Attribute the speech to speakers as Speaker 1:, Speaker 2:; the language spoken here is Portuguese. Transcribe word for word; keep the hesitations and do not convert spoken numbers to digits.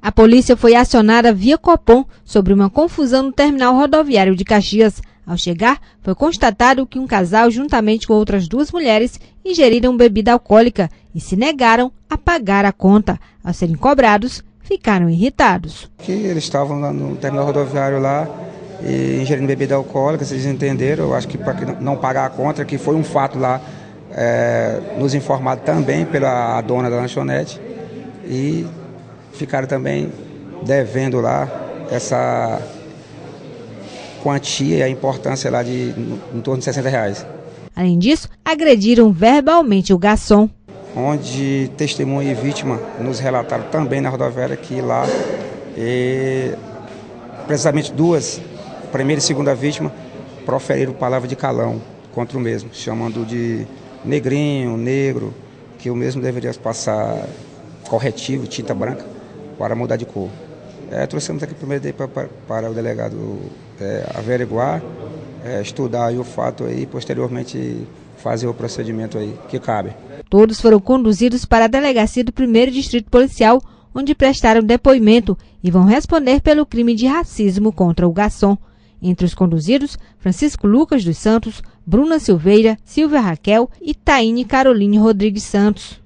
Speaker 1: A polícia foi acionada via Copom sobre uma confusão no terminal rodoviário de Caxias. Ao chegar, foi constatado que um casal, juntamente com outras duas mulheres, ingeriram bebida alcoólica e se negaram a pagar a conta. Ao serem cobrados, ficaram irritados.
Speaker 2: Que eles estavam lá no terminal rodoviário lá e ingerindo bebida alcoólica, vocês entenderam? Eu acho que para não pagar a conta, que foi um fato lá é, nos informado também pela dona da lanchonete, e ficaram também devendo lá essa quantia e a importância lá de em torno de sessenta reais.
Speaker 1: Além disso, agrediram verbalmente o garçom.
Speaker 2: Onde testemunha e vítima nos relataram também na rodoviária que lá, e, precisamente duas, primeira e segunda vítima, proferiram palavra de calão contra o mesmo, chamando de negrinho, negro, que o mesmo deveria passar corretivo, tinta branca, para mudar de cor. É, trouxemos aqui primeiro para, para, para o delegado é, averiguar, é, estudar aí o fato aí, e posteriormente fazer o procedimento aí que cabe.
Speaker 1: Todos foram conduzidos para a delegacia do primeiro Distrito Policial, onde prestaram depoimento e vão responder pelo crime de racismo contra o garçom. Entre os conduzidos, Francisco Lucas dos Santos, Bruna Silveira, Silvia Raquel e Taine Caroline Rodrigues Santos.